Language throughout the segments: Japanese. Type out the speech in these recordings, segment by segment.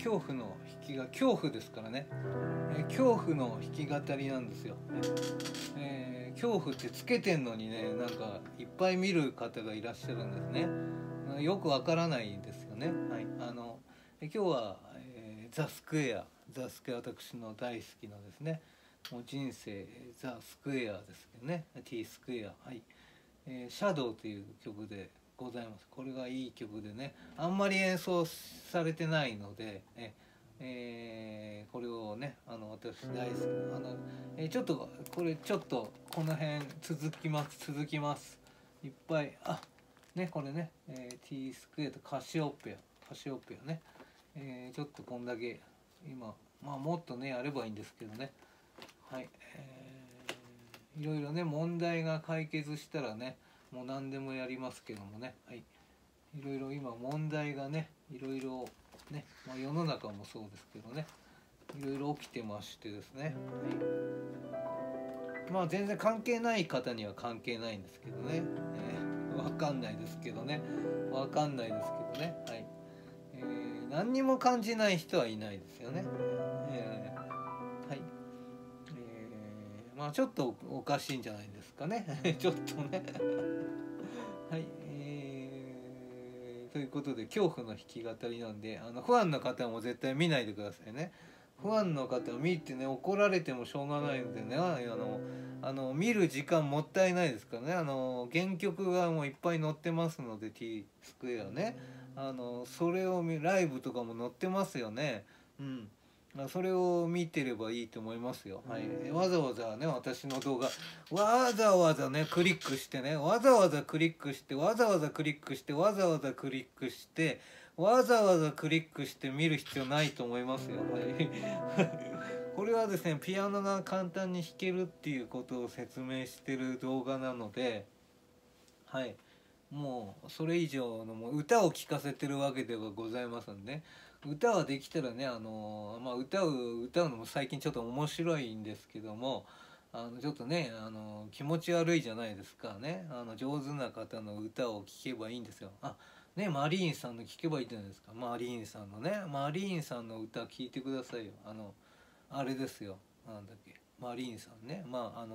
恐怖の恐怖ですからね、恐怖の弾き語りなんですよ、恐怖ってつけてんのにね、なんかいっぱい見る方がいらっしゃるんですね。よくわからないんですよね。はい、今日は、ザ・スクエア、私の大好きなですね、もう人生ザ・スクエアですけどね、 T スクエア、はい、シャドウという曲でございます。これがいい曲でね、あんまり演奏されてないので、これをね、私大好きなちょっとこれちょっとこの辺続きますいっぱいね、これね、T スクエアとカシオペアね、ちょっとこんだけ今、まあもっとねやればいいんですけどね、はい、いろいろね問題が解決したらね、もう何でもやりますけどもね、はい、いろいろ今問題がね、いろいろね、まあ、世の中もそうですけどね、いろいろ起きてましてですね、はい、まあ全然関係ない方には関係ないんですけどね、わかんないですけどね、はい、何にも感じない人はいないですよね、はい、まあちょっとおかしいんじゃないですかねちょっとねはい、ということで恐怖の弾き語りなんで、ファンの方も絶対見ないでくださいね。ファンの方を見てね、怒られてもしょうがないのでね、見る時間もったいないですからね、原曲がもういっぱい載ってますので、 T スクエアね、それをライブとかも載ってますよね。うん、それを見てればいいと思いますよ。はい、わざわざね、私の動画わざわざねクリックしてね、わざわざクリックして、わざわざクリックして、わざわざクリックして、わざわざクリックして見る必要ないと思いますよ。はい、これはですね、ピアノが簡単に弾けるっていうことを説明してる動画なので、はい、もうそれ以上のもう歌を聴かせてるわけではございませんね。歌はできたらね、まあ、歌うのも最近ちょっと面白いんですけども、ちょっとね、気持ち悪いじゃないですかね。上手な方の歌を聴けばいいんですよ。ね、マリーンさんの聴けばいいじゃないですか。マリーンさんの歌聴いてくださいよ。あれですよ、なんだっけ、マリーンさんね、まあ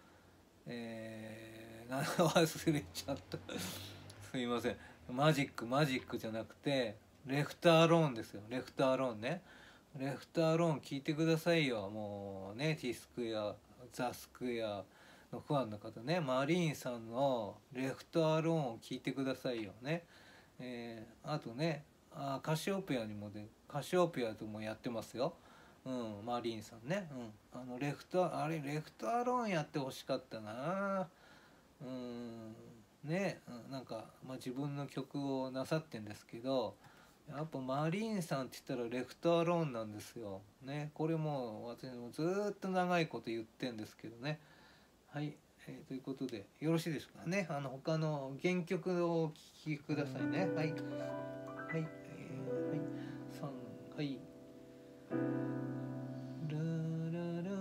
忘れちゃったすいません。マジックじゃなくてレフトアローンですよ。レフトアローンね、レフトアローン聞いてくださいよ。もうね、 T スクエア、ザ・スクエアのファンの方ね、マリーンさんのレフトアローンを聞いてくださいよね。あとね、カシオペアともやってますよ。うん、マリーンさんね、うん、レフトアローンやってほしかったな。ね、なんか、まあ、自分の曲をなさってんですけど、やっぱマリーンさんって言ったらレフトアローンなんですよ。ね、これも私もずっと長いこと言ってんですけどね。はい、ということでよろしいですかね。他の原曲をお聴きくださいね。はい、はい、はい、3、はい。ルルル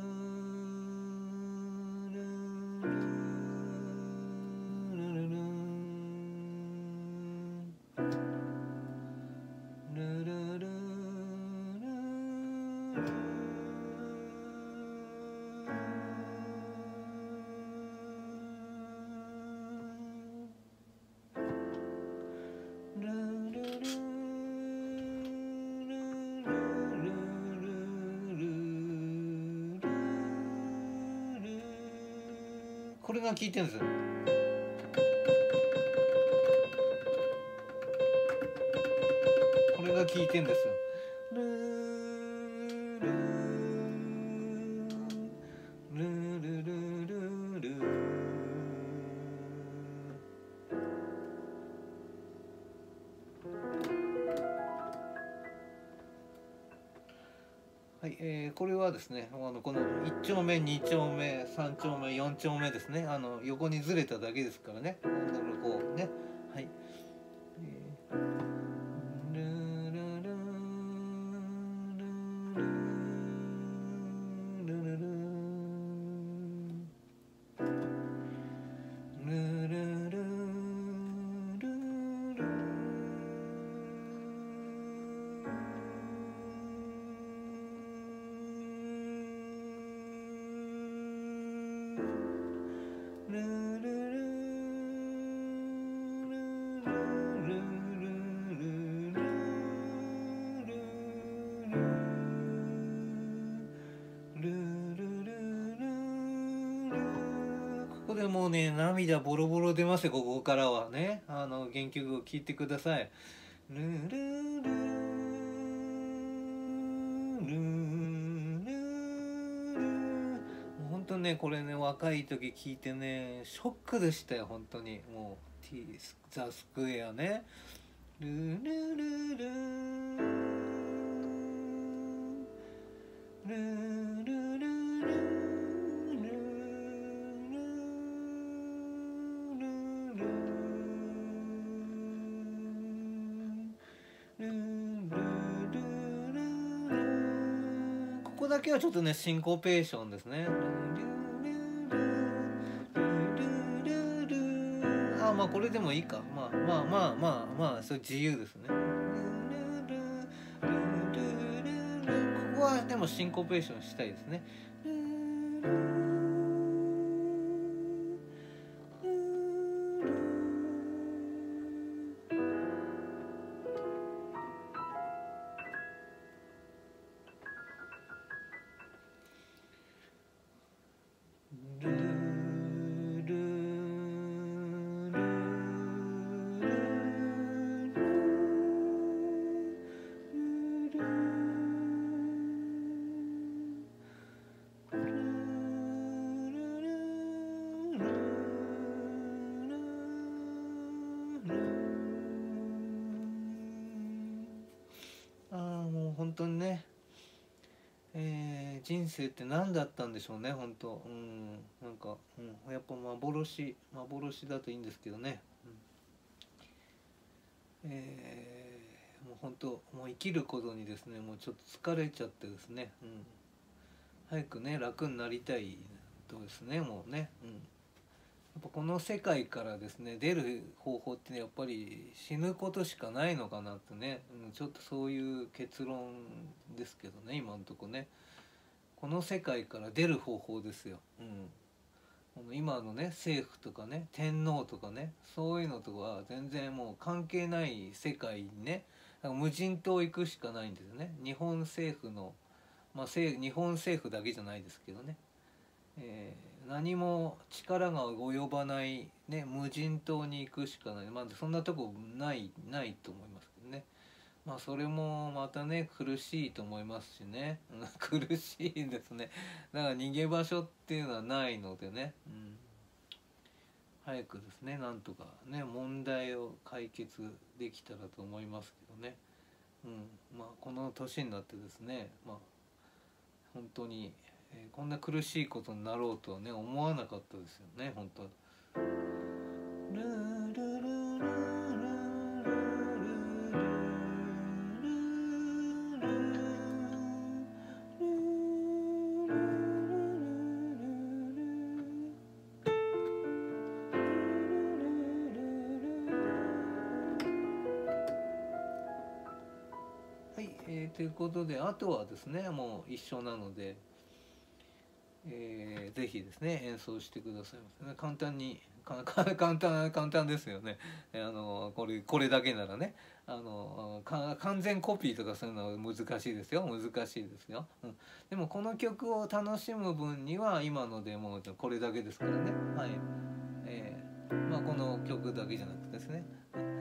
これが効いてるんですよ。これが効いてるんですよ。はい、これはですね、この1丁目2丁目3丁目4丁目ですね、横にずれただけですからね、こうね、はい、 でもうね涙ボロボロ出ますよ。ここからはね原曲を聴いてください。ルルルルルルもう本当ねこれね若い時聞いてねショックでしたよ本当に。もうザ・スクエアね。ルルルルルルルここだけはちょっとねシンコペーションですね。あ、まあこれでもいいか。まあまあまあまあまあそれ自由ですね。ここはでもシンコペーションしたいですね。本当にね、人生って何だったんでしょうね本当。なんか、やっぱ幻だといいんですけどね。もう本当もう生きることにですねもうちょっと疲れちゃってですね、早くね楽になりたいとですねもうね、やっぱこの世界からですね出る方法ってねやっぱり死ぬことしかないのかなってね、ちょっとそういう結論ですけどね今のとこね。この世界から出る方法ですよ。今のね政府とかね天皇とかねそういうのとは全然もう関係ない世界にね無人島行くしかないんですよね。日本政府の日本政府だけじゃないですけどね、何も力が及ばない、ね、無人島に行くしかない。そんなとこないと思いますけどね。それもまたね苦しいと思いますしね苦しいですね。だから逃げ場所っていうのはないのでね、早くですねなんとかね問題を解決できたらと思いますけどね。この年になってですね本当に、こんな苦しいことになろうとはね思わなかったですよね本当。はい、ということであとはですねもう一緒なので、ぜひですね演奏してくださいませね。簡単ですよね。これだけならね完全コピーとかするのは難しいですよ。でもこの曲を楽しむ分には今のでもうこれだけですからね。はい、この曲だけじゃなくてですね、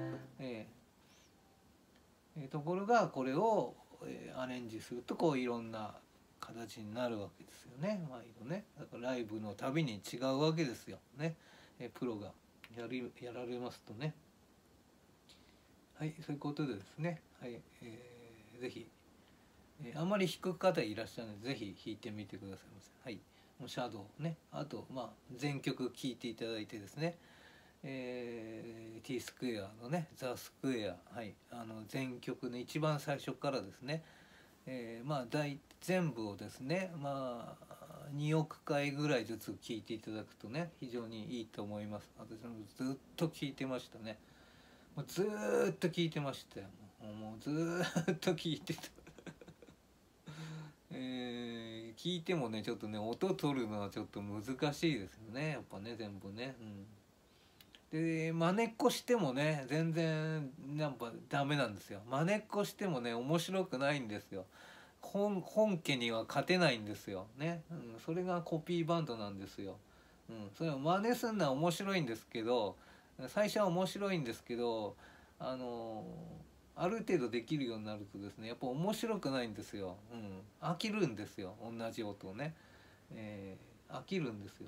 ところがこれを、アレンジするとこういろんな形になるわけですよね。毎度ねだからライブのたびに違うわけですよね。プロがやられますとね。はい、そういうことでですね、はい、ぜひ、あんまり弾く方いらっしゃるのでぜひ弾いてみてくださいませ。はい、もうシャドウねあと全曲聴いていただいてですね、T スクエアのねザ・スクエア、はい、全曲の一番最初からですね、全部をですね2億回ぐらいずつ聴いていただくとね非常にいいと思います。私もずっと聴いてましたね。もうずっと聴いてましたよ。もうずっと聴いてた聞いてもねちょっとね音取るのはちょっと難しいですよねやっぱね全部ね。で真似っこしてもね全然やっぱダメなんですよ。真似っこしてもね面白くないんですよ。本家には勝てないんですよね、それがコピーバンドなんですよ。 それを真似するのは面白いんですけど、最初は面白いんですけど、ある程度できるようになるとですね、やっぱ面白くないんですよ。飽きるんですよ、同じ音をね。飽きるんですよ。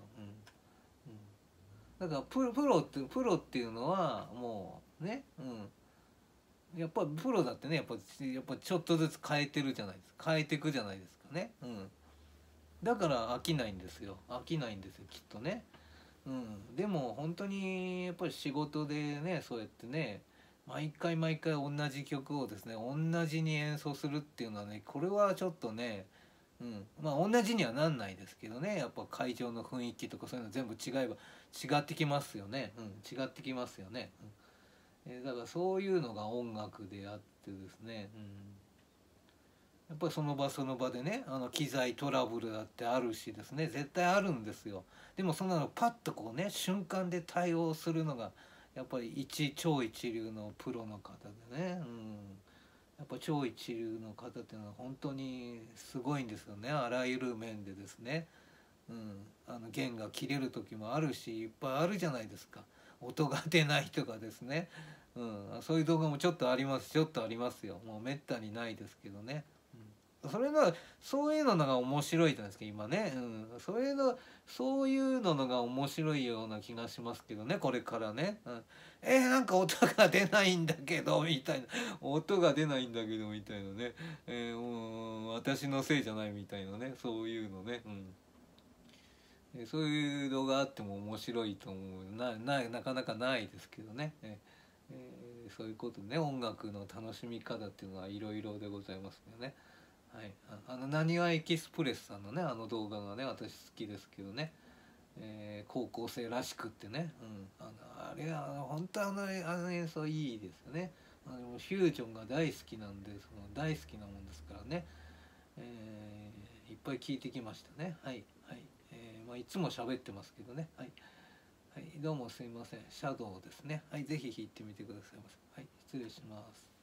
だからプロっていうのはもうね、やっぱプロだってね、やっぱちょっとずつ変えてるじゃないですか。変えていくじゃないですかね。だから飽きないんですよ。飽きないんですよ、きっとね。でも本当にやっぱり仕事でね、そうやってね、毎回毎回同じ曲をですね、同じに演奏するっていうのはね、これはちょっとね、まあ同じにはなんないですけどね、やっぱ会場の雰囲気とかそういうの全部違えば違ってきますよね。違ってきますよね。だからそういうのが音楽であってですね、やっぱりその場その場でね、機材トラブルだってあるしですね、絶対あるんですよ。でもそんなのパッとこうね、瞬間で対応するのがやっぱり超一流のプロの方でね、やっぱ超一流の方っていうのは本当にすごいんですよね、あらゆる面でですね。弦が切れる時もあるし、いっぱいあるじゃないですか。音が出ないとかですね、そういう動画もちょっとあります、ちょっとありますよ。もうめったにないですけどね。それがそういうのが面白いじゃないですか今ね、そういうのが面白いような気がしますけどね、これからね。なんか音が出ないんだけどみたいな、音が出ないんだけどみたいなね、私のせいじゃないみたいなね、そういうのね、そういう動画あっても面白いと思う。なかなかないですけどね。そういうことね、音楽の楽しみ方っていうのはいろいろでございますよね。はい、なにわエキスプレスさんのね、動画がね、私好きですけどね、高校生らしくってね、あれは本当演奏いいですよね。フュージョンが大好きなんで、その大好きなもんですからね、いっぱい聞いてきましたね。はいはい、まあ、いつも喋ってますけどね。はい、はい、どうもすいません、シャドウですね。はい、ぜひ弾いてみてくださいませ。はい、失礼します。